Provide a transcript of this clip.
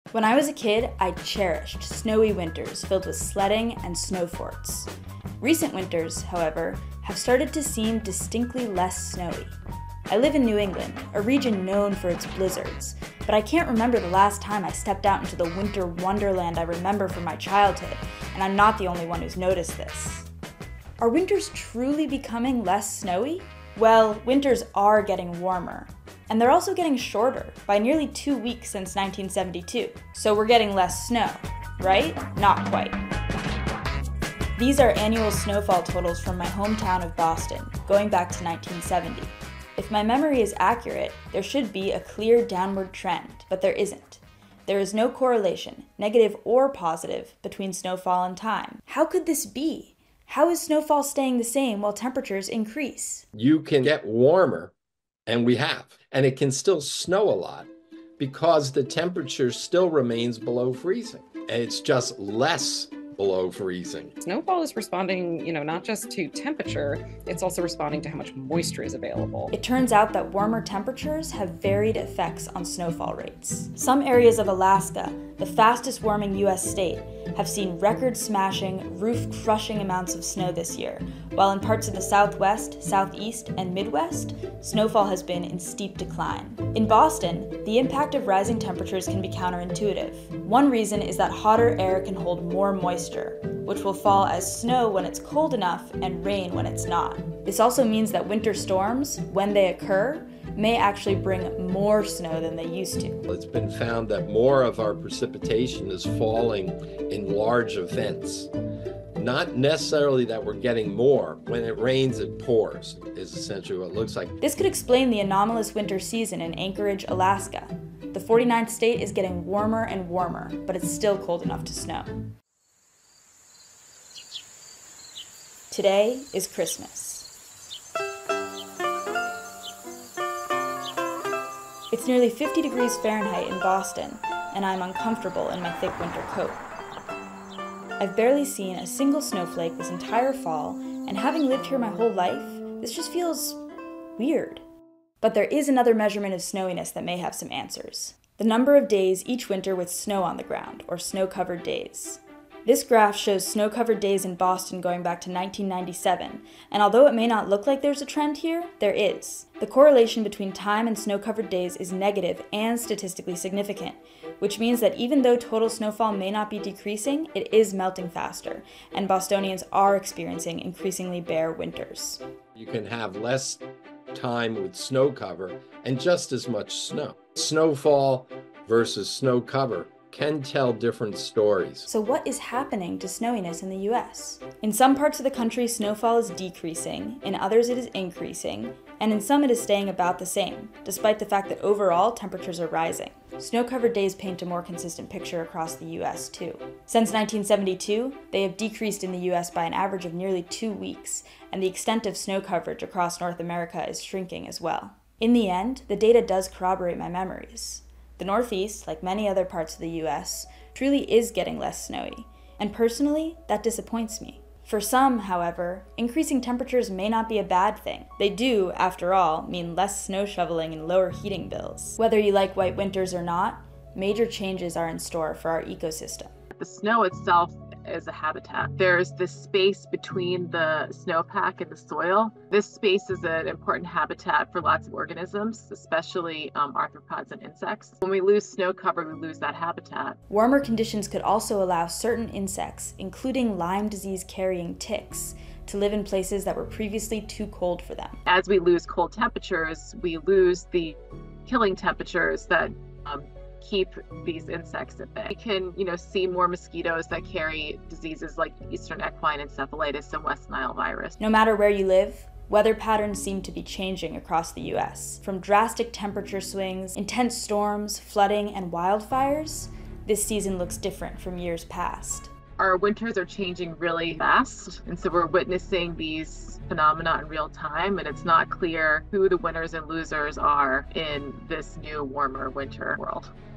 When I was a kid, I cherished snowy winters filled with sledding and snow forts. Recent winters, however, have started to seem distinctly less snowy. I live in New England, a region known for its blizzards, but I can't remember the last time I stepped out into the winter wonderland I remember from my childhood, and I'm not the only one who's noticed this. Are winters truly becoming less snowy? Well, winters are getting warmer, and they're also getting shorter by nearly 2 weeks since 1972. So we're getting less snow, right? Not quite. These are annual snowfall totals from my hometown of Boston, going back to 1970. If my memory is accurate, there should be a clear downward trend, but there isn't. There is no correlation, negative or positive, between snowfall and time. How could this be? How is snowfall staying the same while temperatures increase? You can get warmer, and we have, and it can still snow a lot because the temperature still remains below freezing. And it's just less below freezing. Snowfall is responding, not just to temperature, it's also responding to how much moisture is available. It turns out that warmer temperatures have varied effects on snowfall rates. Some areas of Alaska, the fastest warming US state, have seen record-smashing, roof-crushing amounts of snow this year, while in parts of the Southwest, Southeast, and Midwest, snowfall has been in steep decline. In Boston, the impact of rising temperatures can be counterintuitive. One reason is that hotter air can hold more moisture, which will fall as snow when it's cold enough and rain when it's not. This also means that winter storms, when they occur, may actually bring more snow than they used to. It's been found that more of our precipitation is falling in large events. Not necessarily that we're getting more. When it rains, it pours, is essentially what it looks like. This could explain the anomalous winter season in Anchorage, Alaska. The 49th state is getting warmer and warmer, but it's still cold enough to snow. Today is Christmas. It's nearly 50 degrees Fahrenheit in Boston, and I'm uncomfortable in my thick winter coat. I've barely seen a single snowflake this entire fall, and having lived here my whole life, this just feels weird. But there is another measurement of snowiness that may have some answers. The number of days each winter with snow on the ground, or snow-covered days. This graph shows snow-covered days in Boston going back to 1997, and although it may not look like there's a trend here, there is. The correlation between time and snow-covered days is negative and statistically significant, which means that even though total snowfall may not be decreasing, it is melting faster, and Bostonians are experiencing increasingly bare winters. You can have less time with snow cover and just as much snow. Snowfall versus snow cover can tell different stories. So what is happening to snowiness in the US? In some parts of the country, snowfall is decreasing, in others it is increasing, and in some it is staying about the same, despite the fact that overall temperatures are rising. Snow-covered days paint a more consistent picture across the US too. Since 1972, they have decreased in the US by an average of nearly 2 weeks, and the extent of snow coverage across North America is shrinking as well. In the end, the data does corroborate my memories. The Northeast, like many other parts of the US, truly is getting less snowy, and personally, that disappoints me. For some, however, increasing temperatures may not be a bad thing. They do, after all, mean less snow shoveling and lower heating bills. Whether you like white winters or not, major changes are in store for our ecosystem. The snow itself is a habitat. There's this space between the snowpack and the soil. This space is an important habitat for lots of organisms, especially arthropods and insects. When we lose snow cover, we lose that habitat. Warmer conditions could also allow certain insects, including Lyme disease-carrying ticks, to live in places that were previously too cold for them. As we lose cold temperatures, we lose the killing temperatures that keep these insects at bay. We can, see more mosquitoes that carry diseases like Eastern equine encephalitis and West Nile virus. No matter where you live, weather patterns seem to be changing across the US. From drastic temperature swings, intense storms, flooding, and wildfires, this season looks different from years past. Our winters are changing really fast, and so we're witnessing these phenomena in real time, and it's not clear who the winners and losers are in this new, warmer winter world.